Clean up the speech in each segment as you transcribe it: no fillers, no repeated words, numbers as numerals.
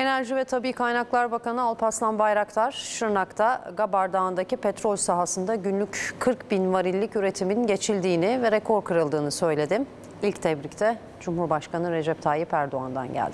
Enerji ve Tabii Kaynaklar Bakanı Alparslan Bayraktar, Şırnak'ta Gabar Dağı'ndaki petrol sahasında günlük 40 bin varillik üretimin geçildiğini ve rekor kırıldığını söyledi. İlk tebrikte Cumhurbaşkanı Recep Tayyip Erdoğan'dan geldi.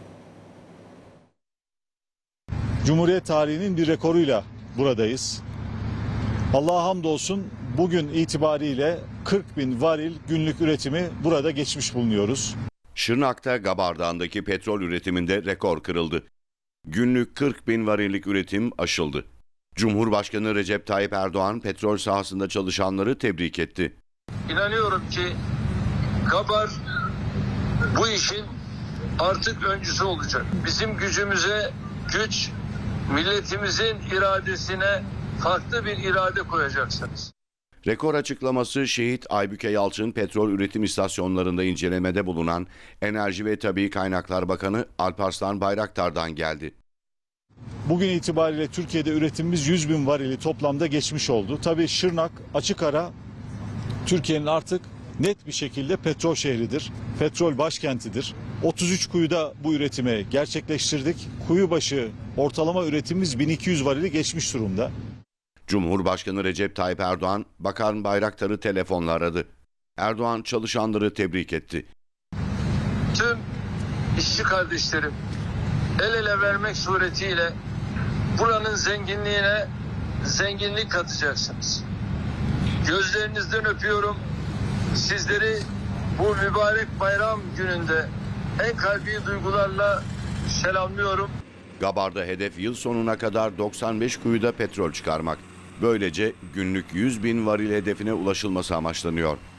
Cumhuriyet tarihinin bir rekoruyla buradayız. Allah'a hamdolsun bugün itibariyle 40 bin varil günlük üretimi burada geçmiş bulunuyoruz. Şırnak'ta Gabar Dağı'ndaki petrol üretiminde rekor kırıldı. Günlük 40 bin varillik üretim aşıldı. Cumhurbaşkanı Recep Tayyip Erdoğan petrol sahasında çalışanları tebrik etti. İnanıyorum ki Gabar bu işin artık öncüsü olacak. Bizim gücümüze güç, milletimizin iradesine farklı bir irade koyacaksınız. Rekor açıklaması Şehit Aybüke Yalçın petrol üretim istasyonlarında incelemede bulunan Enerji ve Tabii Kaynaklar Bakanı Alparslan Bayraktar'dan geldi. Bugün itibariyle Türkiye'de üretimimiz 100 bin varili toplamda geçmiş oldu. Tabii Şırnak açık ara Türkiye'nin artık net bir şekilde petrol şehridir. Petrol başkentidir. 33 kuyuda bu üretimi gerçekleştirdik. Kuyu başı ortalama üretimimiz 1200 varili geçmiş durumda. Cumhurbaşkanı Recep Tayyip Erdoğan, Bakan Bayraktar'ı telefonla aradı. Erdoğan çalışanları tebrik etti. Tüm işçi kardeşlerim el ele vermek suretiyle buranın zenginliğine zenginlik katacaksınız. Gözlerinizden öpüyorum. Sizleri bu mübarek bayram gününde en kalbi duygularla selamlıyorum. Gabar'da hedef yıl sonuna kadar 95 kuyuda petrol çıkarmak. Böylece günlük 100 bin varil hedefine ulaşılması amaçlanıyor.